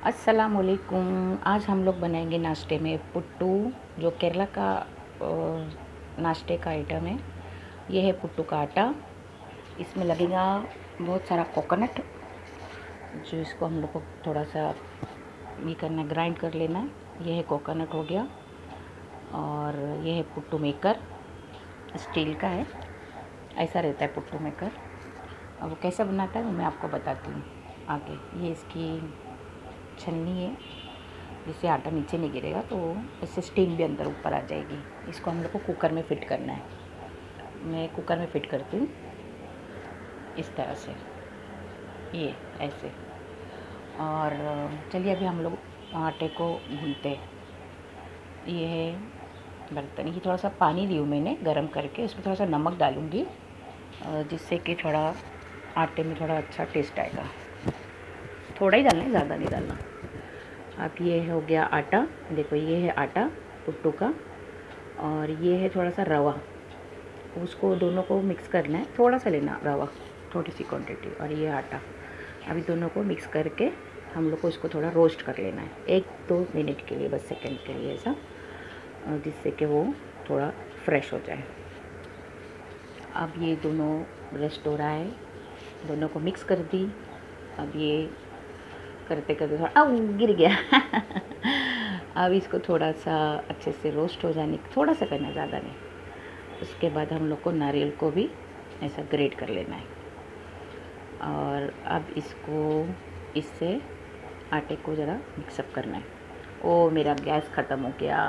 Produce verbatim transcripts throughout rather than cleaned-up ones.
अस्सलामुअलैकुम। आज हम लोग बनाएंगे नाश्ते में पुट्टू, जो केरला का नाश्ते का आइटम है। ये है पुट्टू का आटा। इसमें लगेगा बहुत सारा कोकोनट, जो इसको हम लोग को थोड़ा सा ये करना है, ग्राइंड कर लेना है। ये है कोकोनट हो गया। और ये है पुट्टू मेकर, स्टील का है। ऐसा रहता है पुट्टू मेकर। अब वो कैसा बनाता है वो मैं आपको बताती हूँ आगे। ये इसकी छन्नी है, जिससे आटा नीचे नहीं गिरेगा, तो इससे स्टीम भी अंदर ऊपर आ जाएगी। इसको हम लोग को कुकर में फ़िट करना है। मैं कुकर में फ़िट करती हूँ इस तरह से, ये ऐसे। और चलिए अभी हम लोग आटे को भूनते हैं। ये है बर्तन, ये थोड़ा सा पानी ली हूँ मैंने गरम करके, इसमें थोड़ा सा नमक डालूँगी, जिससे कि थोड़ा आटे में थोड़ा अच्छा टेस्ट आएगा। थोड़ा ही डालना है, ज़्यादा नहीं डालना। अब ये हो गया आटा, देखो ये है आटा पुट्टू का, और ये है थोड़ा सा रवा। उसको दोनों को मिक्स करना है, थोड़ा सा लेना रवा, थोड़ी सी क्वांटिटी, और ये आटा। अभी दोनों को मिक्स करके हम लोग को इसको थोड़ा रोस्ट कर लेना है, एक दो मिनट के लिए, बस सेकंड के लिए ऐसा, जिससे कि वो थोड़ा फ्रेश हो जाए। अब ये दोनों रेस्ट हो रहा है, दोनों को मिक्स कर दी। अब ये करते करते थोड़ा अब गिर गया अब इसको थोड़ा सा अच्छे से रोस्ट हो जाने, थोड़ा सा करना, ज़्यादा नहीं। उसके बाद हम लोग को नारियल को भी ऐसा ग्रेट कर लेना है। और अब इसको इससे आटे को ज़रा मिक्सअप करना है। ओ मेरा गैस ख़त्म हो गया।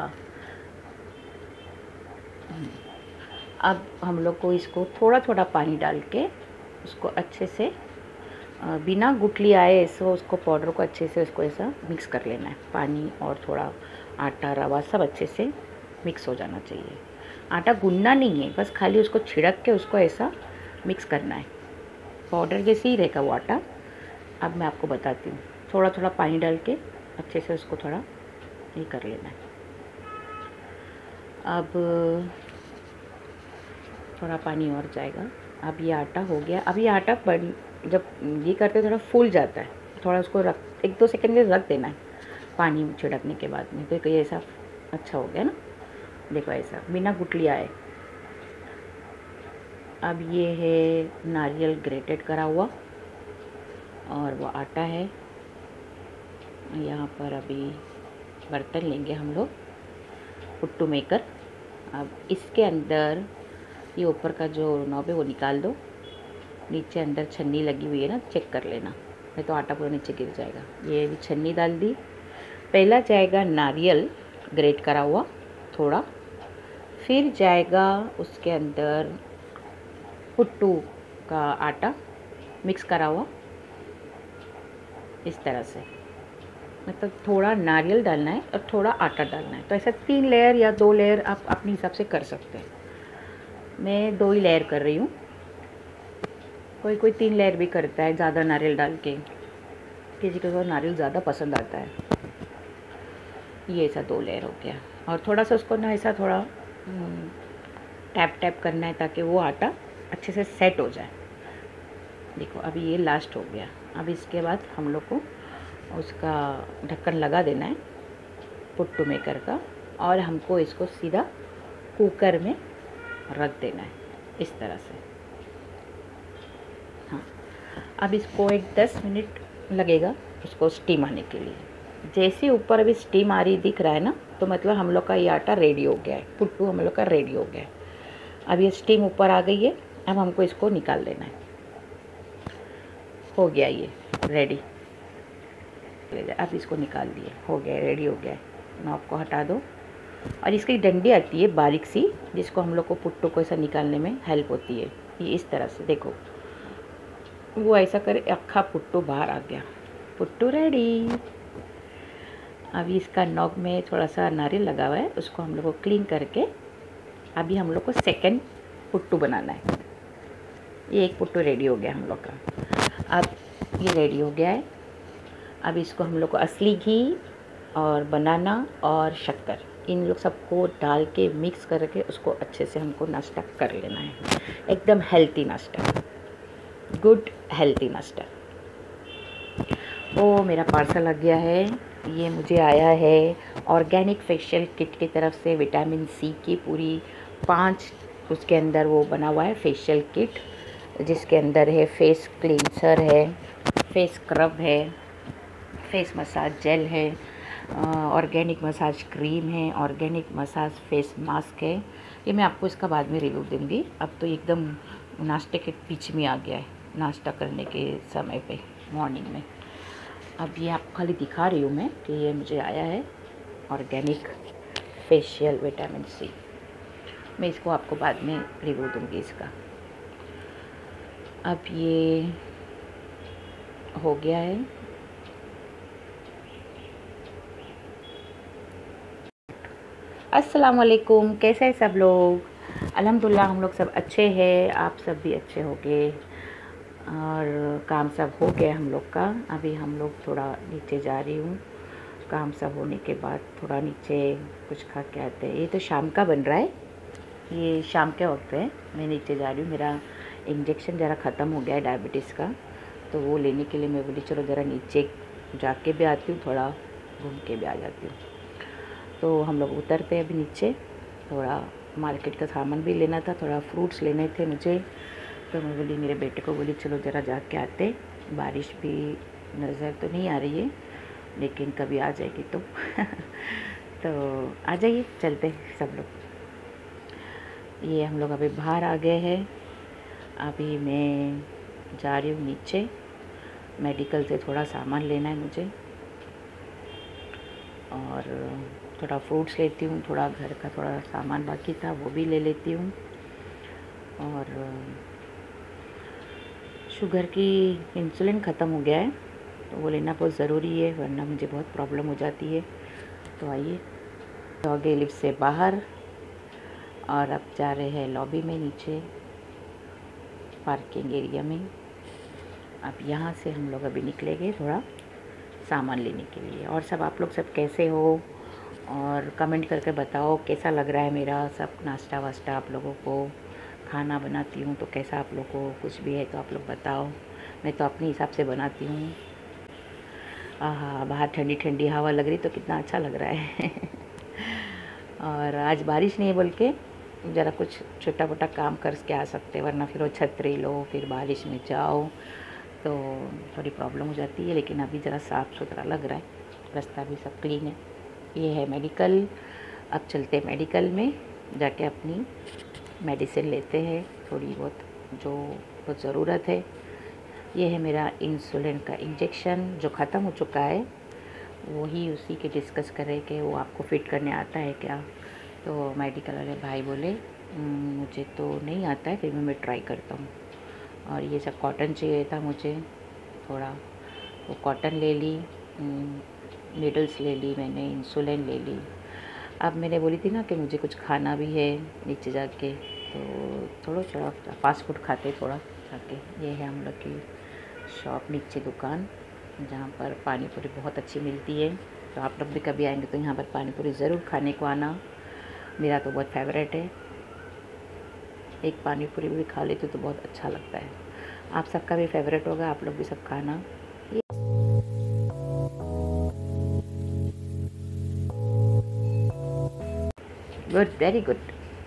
अब हम लोग को इसको थोड़ा थोड़ा पानी डाल के उसको अच्छे से बिना गुठली आए ऐसे उसको पाउडर को अच्छे से उसको ऐसा मिक्स कर लेना है। पानी और थोड़ा आटा रवा सब अच्छे से मिक्स हो जाना चाहिए। आटा गूंदना नहीं है, बस खाली उसको छिड़क के उसको ऐसा मिक्स करना है। पाउडर जैसे ही रहेगा वो आटा। अब मैं आपको बताती हूँ, थोड़ा थोड़ा पानी डाल के अच्छे से उसको थोड़ा ये कर लेना है। अब थोड़ा पानी और जाएगा। अब ये आटा हो गया। अब ये आटा बन जब ये करते थोड़ा फूल जाता है, थोड़ा उसको रख एक दो सेकंड के रख देना है पानी छिड़कने के बाद में, तो ये ऐसा अच्छा हो गया ना। देखो ऐसा बिना गुठली आए। अब ये है नारियल ग्रेटेड करा हुआ, और वो आटा है। यहाँ पर अभी बर्तन लेंगे हम लोग, पुट्टू मेकर। अब इसके अंदर ये ऊपर का जो नॉब है वो निकाल दो। नीचे अंदर छन्नी लगी हुई है ना, चेक कर लेना, नहीं तो आटा पूरा नीचे गिर जाएगा। ये भी छन्नी डाल दी। पहला जाएगा नारियल ग्रेट करा हुआ थोड़ा, फिर जाएगा उसके अंदर पुट्टू का आटा मिक्स करा हुआ, इस तरह से। मतलब थोड़ा नारियल डालना है और थोड़ा आटा डालना है, तो ऐसा तीन लेयर या दो लेयर आप अपने हिसाब से कर सकते हैं। मैं दो ही लेयर कर रही हूँ, कोई कोई तीन लेयर भी करता है ज़्यादा नारियल डाल के, किसी को नारियल ज़्यादा पसंद आता है। ये ऐसा दो लेयर हो गया। और थोड़ा सा उसको ना ऐसा थोड़ा टैप टैप करना है, ताकि वो आटा अच्छे से सेट हो जाए। देखो अभी ये लास्ट हो गया। अब इसके बाद हम लोग को उसका ढक्कन लगा देना है पुट्टू मेकर का, और हमको इसको सीधा कुकर में रख देना है इस तरह से। हाँ, अब इसको एक दस मिनट लगेगा उसको स्टीम आने के लिए। जैसे ऊपर अभी स्टीम आ रही दिख रहा है ना, तो मतलब हम लोग का ये आटा रेडी हो गया है, पुट्टू हम लोग का रेडी हो गया है। अब ये स्टीम ऊपर आ गई है, अब हमको इसको निकाल देना है। हो गया ये रेडी। अब इसको निकाल दिए, हो गया, रेडी हो गया है। नॉब को हटा दो। और इसकी डंडी आती है बारीक सी, जिसको हम लोग को पुट्टू को ऐसा निकालने में हेल्प होती है। ये इस तरह से देखो, वो ऐसा करे, अक्खा पुट्टू बाहर आ गया। पुट्टू रेडी। अभी इसका नॉब में थोड़ा सा नारियल लगा हुआ है, उसको हम लोग को क्लीन करके अभी हम लोग को सेकंड पुट्टू बनाना है। ये एक पुट्टू रेडी हो गया हम लोग का। अब ये रेडी हो गया है। अब इसको हम लोग को असली घी और बनाना और शक्कर, इन लोग सबको डाल के मिक्स करके उसको अच्छे से हमको नाश्ता कर लेना है। एकदम हेल्थी नाश्ता, गुड हेल्थी नाश्ता। ओ मेरा पार्सल आ गया है। ये मुझे आया है ऑर्गेनिक फेशियल किट की तरफ से, विटामिन सी की पूरी पाँच उसके अंदर वो बना हुआ है फेशियल किट, जिसके अंदर है फेस क्लींसर है, फेस स्क्रब है, फेस मसाज जेल है, ऑर्गेनिक मसाज क्रीम है, ऑर्गेनिक मसाज फेस मास्क है। ये मैं आपको इसका बाद में रिव्यू दूँगी। अब तो एकदम नाश्ते के बीच में आ गया है, नाश्ता करने के समय पे मॉर्निंग में। अब ये आपको खाली दिखा रही हूँ मैं कि ये मुझे आया है ऑर्गेनिक फेशियल विटामिन सी। मैं इसको आपको बाद में रिव्यू दूँगी इसका। अब ये हो गया है। अस्सलाम वालेकुम, कैसे हैं सब लोग? अल्हम्दुलिल्लाह हम लोग सब अच्छे हैं, आप सब भी अच्छे होंगे। और काम सब हो गया हम लोग का। अभी हम लोग थोड़ा नीचे जा रही हूँ, काम सब होने के बाद थोड़ा नीचे कुछ खा के आते हैं। ये तो शाम का बन रहा है, ये शाम के वक्त है। मैं नीचे जा रही हूँ, मेरा इंजेक्शन ज़रा ख़त्म हो गया है डायबिटीज़ का, तो वो लेने के लिए मैं बोली चलो ज़रा नीचे जाके भी आती हूँ, थोड़ा घूम के भी आ जाती हूँ। तो हम लोग उतरते हैं अभी नीचे। थोड़ा मार्केट का सामान भी लेना था, थोड़ा फ्रूट्स लेने थे मुझे, तो मैं बोली मेरे बेटे को बोली चलो ज़रा जाके आते। बारिश भी नज़र तो नहीं आ रही है, लेकिन कभी आ जाएगी तो तो आ जाइए, चलते सब लोग। ये हम लोग अभी बाहर आ गए हैं। अभी मैं जा रही हूँ नीचे, मेडिकल से थोड़ा सामान लेना है मुझे, और थोड़ा फ्रूट्स लेती हूँ, थोड़ा घर का थोड़ा सामान बाकी था वो भी ले लेती हूँ। और शुगर की इंसुलिन ख़त्म हो गया है, तो वो लेना बहुत ज़रूरी है, वरना मुझे बहुत प्रॉब्लम हो जाती है। तो आइए, तो आगे लिफ्ट से बाहर, और अब जा रहे हैं लॉबी में नीचे पार्किंग एरिया में। अब यहाँ से हम लोग अभी निकलेंगे थोड़ा सामान लेने के लिए। और सब आप लोग सब कैसे हो, और कमेंट करके बताओ कैसा लग रहा है मेरा सब नाश्ता वास्ता। आप लोगों को खाना बनाती हूँ तो कैसा आप लोग को कुछ भी है तो आप लोग बताओ। मैं तो अपने हिसाब से बनाती हूँ। आहा, बाहर ठंडी ठंडी हवा लग रही तो कितना अच्छा लग रहा है और आज बारिश नहीं है, बोल के ज़रा कुछ छोटा मोटा काम करके आ सकते, वरना फिर वो छतरी लो, फिर बारिश में जाओ तो थोड़ी प्रॉब्लम हो जाती है। लेकिन अभी ज़रा साफ़ सुथरा लग रहा है, रास्ता भी सब क्लीन है। ये है मेडिकल। अब चलते हैं मेडिकल में, जाके अपनी मेडिसिन लेते हैं थोड़ी बहुत जो बहुत ज़रूरत है। ये है मेरा इंसुलिन का इंजेक्शन जो ख़त्म हो चुका है, वही उसी के डिस्कस करें कि वो आपको फ़िट करने आता है क्या। तो मेडिकल वाले भाई बोले मुझे तो नहीं आता है, फिर भी मैं ट्राई करता हूँ। और ये सब कॉटन चाहिए था मुझे थोड़ा, वो कॉटन ले ली, नीडल्स ले ली मैंने, इंसुलिन ले ली। अब मैंने बोली थी ना कि मुझे कुछ खाना भी है नीचे जाके, तो थोड़ा थोड़ा फास्ट फूड खाते थोड़ा जाके। ये है हम लोग की शॉप, नीचे दुकान, जहाँ पर पानी पूरी बहुत अच्छी मिलती है। तो आप लोग भी कभी आएंगे तो यहाँ पर पानी पूरी ज़रूर खाने को आना, मेरा तो बहुत फेवरेट है। एक पानी पूरी भी खा लेते तो बहुत अच्छा लगता है। आप सबका भी फेवरेट होगा, आप लोग भी सब खाना। Good, very good.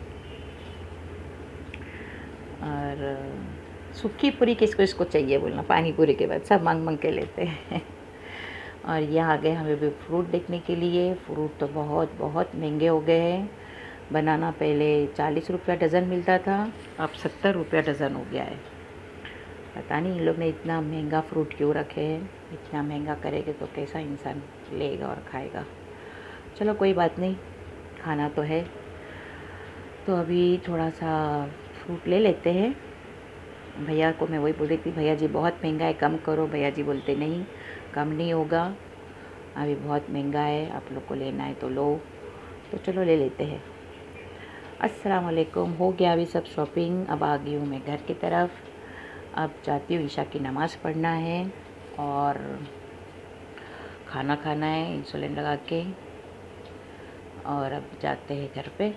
और सूखी पूरी किसको इसको चाहिए बोलना, पानी पूरी के बाद सब मांग मांग के लेते हैं और यहाँ आ गए हमें भी फ्रूट देखने के लिए। फ्रूट तो बहुत बहुत महंगे हो गए हैं। बनाना पहले चालीस रुपया डज़न मिलता था, अब सत्तर रुपया डज़न हो गया है। पता नहीं इन लोग ने इतना महंगा फ्रूट क्यों रखे हैं। इतना महंगा करेंगे तो कैसा इंसान लेगा और खाएगा। चलो कोई बात नहीं, खाना तो है। तो अभी थोड़ा सा फ्रूट ले लेते हैं। भैया को मैं वही बोल रही थी, भैया जी बहुत महंगा है, कम करो। भैया जी बोलते नहीं, कम नहीं होगा, अभी बहुत महंगा है, आप लोग को लेना है तो लो। तो चलो ले लेते हैं। अस्सलाम वालेकुम। हो गया अभी सब शॉपिंग, अब आ गई हूँ मैं घर की तरफ। अब जाती हूँ, ईशा की नमाज़ पढ़ना है और खाना खाना है इंसुलिन लगा के, और अब जाते हैं घर पे।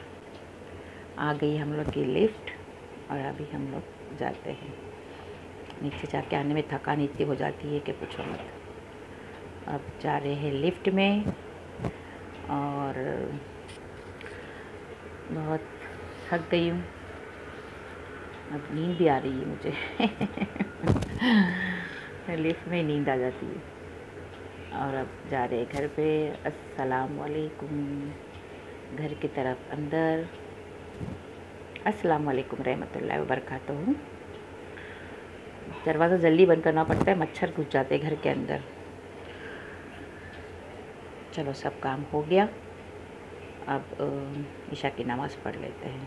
आ गई हम लोग की लिफ्ट और अभी हम लोग जाते हैं। नीचे जाके आने में थकान इतनी हो जाती है कि पूछो मत। अब जा रहे हैं लिफ्ट में और बहुत थक गई हूँ, अब नींद भी आ रही है मुझे। लिफ्ट में नींद आ जाती है। और अब जा रहे हैं घर पे। अस्सलाम वालेकुम, घर की तरफ अंदर। अस्सलाम वालेकुम रहमतुल्लाहि व बरकातहू। दरवाज़ा जल्दी बंद करना पड़ता है, मच्छर घुस जाते हैं घर के अंदर। चलो सब काम हो गया, अब ईशा की नमाज़ पढ़ लेते हैं।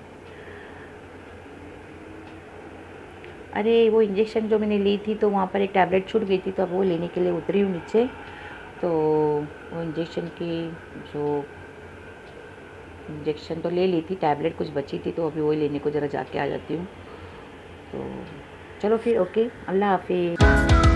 अरे वो इंजेक्शन जो मैंने ली थी तो वहाँ पर एक टैबलेट छूट गई थी, तो अब वो लेने के लिए उतरी हूँ नीचे। तो वो इंजेक्शन की जो इंजेक्शन तो ले ली थी, टैबलेट कुछ बची थी, तो अभी वही लेने को ज़रा जाके आ जाती हूँ। तो चलो फिर, ओके, अल्लाह हाफिज़।